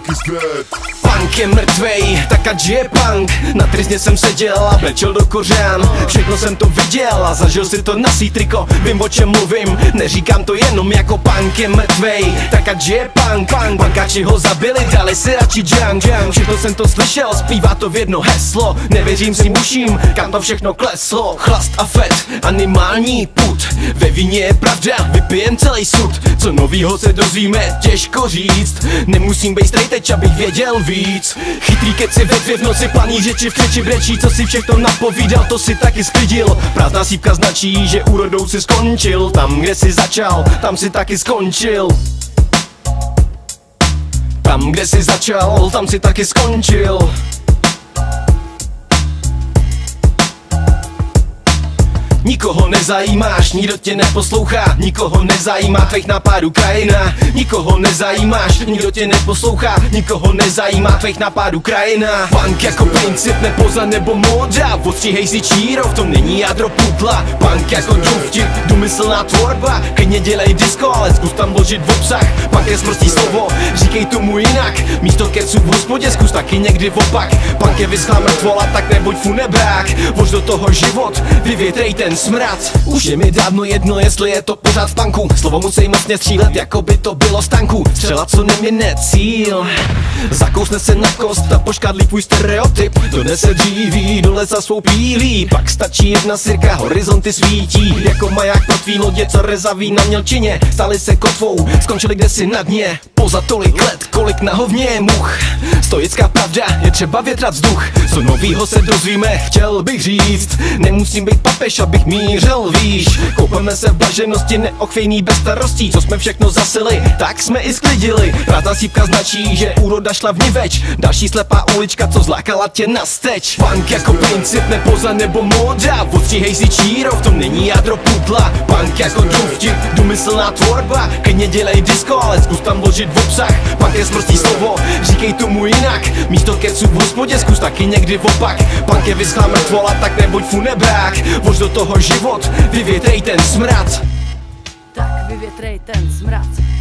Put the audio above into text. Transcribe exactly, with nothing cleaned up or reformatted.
Punk je mrtvej, tak ať žije punk. Na trizně jsem seděl a brečel do kořán. Všechno jsem to viděl a zažil si to na svý triko. Vím, o čem mluvím, neříkám to jenom jako punk je mrtvej, tak ať žije punk. Punk, punkači ho zabili, dali si radši junk. Všechno jsem to slyšel, zpívá to v jedno heslo. Nevěřím svým uším, kam to všechno kleslo. Chlast a fet, animální put. Ve víně je pravda, vypijem celý sud. Co novýho se dozvíme, těžko říct. Nemusím být strejteč, abych věděl víc. Chytrý keci ve dvě v noci, planý řeči v křeči brečí. Co si všechno napovídal, to si taky sklidil. Prázdná sípka značí, že úrodou si skončil. Tam, kde si začal, tam si taky skončil. Tam, kde si začal, tam si taky skončil. Nikoho nezajímáš, nikdo tě neposlouchá. Nikoho nezajímá tvých nápadů krajina. Nikoho nezajímáš, nikdo tě neposlouchá. Nikoho nezajímá tvých nápadů krajina. Punk jako princip, nepoza nebo móda. Odstříhej si číro, v tom není jádro pudla. Punk jako důvtip, důmyslná tvorba. Klidně dělej disco, ale zkus tam vložit v obsah. Punk je sprostý slovo, říkej tomu jinak. Místo keců v hospodě zkus taky někdy opak. Punk je vyschlá mrtvola, tak nebuď funebrák. Vlož do toho život, vyvětrej ten smrad. Už je mi dávno jedno, jestli je to pořád v punku. Slovo musí mocně střílet, jako by to bylo z tanku. Střela, co nemine cíl, zakousne se na kost a poškadlí tvůj stereotyp. Donese dříví do lesa svou pílí. Pak stačí jedna sirka, horizonty svítí jako maják pro tvý lodě, co rezaví na mělčině. Stali se kotvou, skončili kdesi na dně. Poza tolik let, kolik na hovně je much. Stoická pravda, je třeba větrat vzduch. Co novýho se dozvíme, chtěl bych říct. Nemusím být papež, abych mířil výš. Koupeme se v blaženosti, neochvějný bez starostí. Co jsme všechno zasili, tak jsme i sklidili. Prázdná sípka značí, že úroda šla vniveč. Další slepá ulička, co zlákala tě na steč. Punk jako princip, nepoza nebo móda. Odstříhej si číro, v tom není jádro pudla. Punk jako důvtip, důmyslná tvorba. Klidně dělej disco, ale zkus tam vložit v obsah. Punk je sprostý slovo, říkej tomu jinak. Místo keců v hospodě zkus taky někdy opak. Punk je vyschlá mrtvola, tak nebuď funebrák. Vlož do toho život, vyvětrej ten smrad. Tak vyvětrej ten smrad.